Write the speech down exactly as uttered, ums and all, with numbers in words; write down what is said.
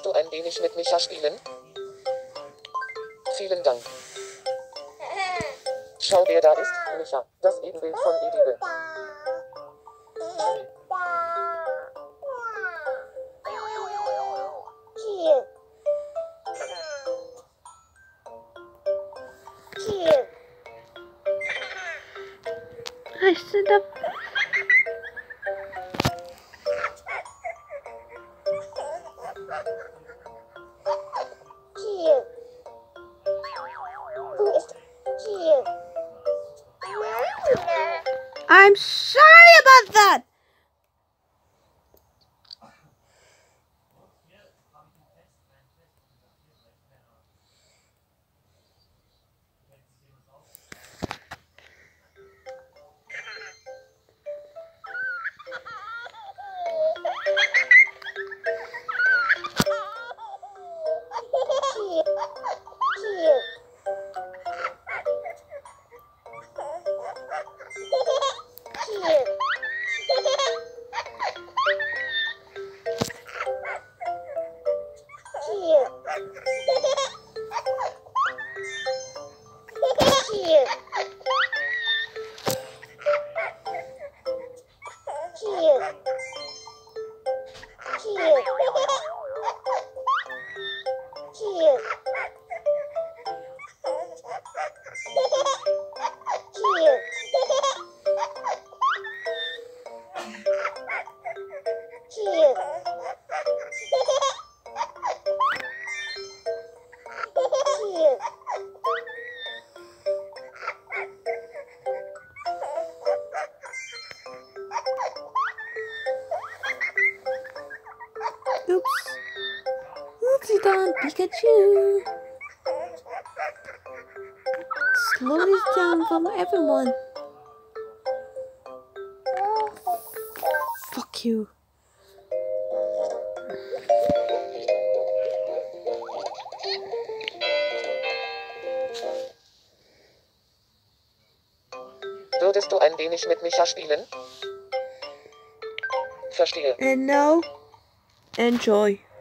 Würdest du ein wenig mit Micha spielen? Vielen Dank. Schau, wer da ist, Micha, das Ebenbild von Edibe. I stood up. I'm sorry about that. Oops. Oopsie done, Pikachu. Slow this down from everyone. Fuck you. Würdest du ein wenig mit Micha spielen? Verstehe. And now, enjoy.